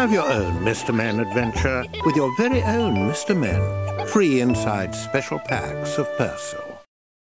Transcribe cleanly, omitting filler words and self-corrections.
Have your own Mr. Men adventure with your very own Mr. Men. Free inside special packs of Persil.